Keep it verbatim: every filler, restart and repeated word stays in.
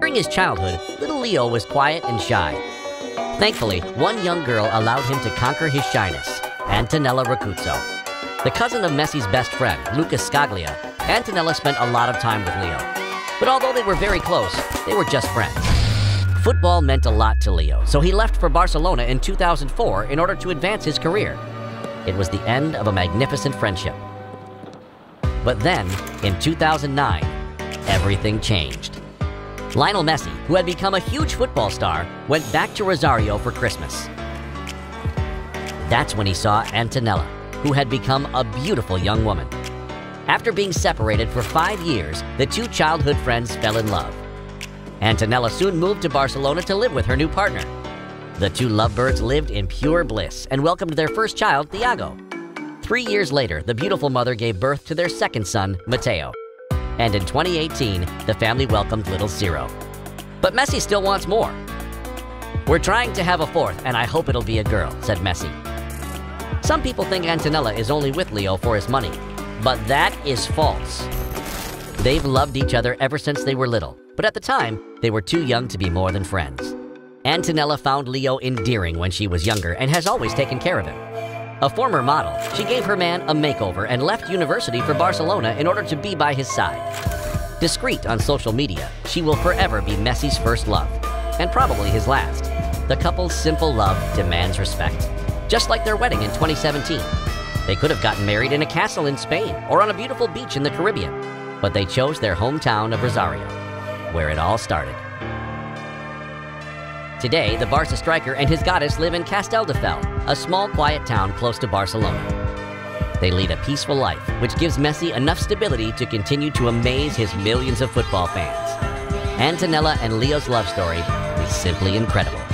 During his childhood, little Leo was quiet and shy. Thankfully, one young girl allowed him to conquer his shyness, Antonella Rocuzzo. The cousin of Messi's best friend, Lucas Scaglia, Antonella spent a lot of time with Leo. But although they were very close, they were just friends. Football meant a lot to Leo, so he left for Barcelona in two thousand four in order to advance his career. It was the end of a magnificent friendship. But then, in two thousand nine, everything changed. Lionel Messi, who had become a huge football star, went back to Rosario for Christmas. That's when he saw Antonella, who had become a beautiful young woman. After being separated for five years, the two childhood friends fell in love. Antonella soon moved to Barcelona to live with her new partner. The two lovebirds lived in pure bliss and welcomed their first child, Thiago. Three years later, the beautiful mother gave birth to their second son, Mateo. And in twenty eighteen, the family welcomed little Ciro. But Messi still wants more. "We're trying to have a fourth, and I hope it'll be a girl," said Messi. Some people think Antonella is only with Leo for his money, but that is false. They've loved each other ever since they were little, but at the time, they were too young to be more than friends. Antonella found Leo endearing when she was younger and has always taken care of him. A former model, she gave her man a makeover and left university for Barcelona in order to be by his side. Discreet on social media, she will forever be Messi's first love, and probably his last. The couple's simple love demands respect, just like their wedding in twenty seventeen. They could have gotten married in a castle in Spain or on a beautiful beach in the Caribbean, but they chose their hometown of Rosario, where it all started. Today, the Barca striker and his goddess live in Castelldefels, a small, quiet town close to Barcelona. They lead a peaceful life, which gives Messi enough stability to continue to amaze his millions of football fans. Antonella and Leo's love story is simply incredible.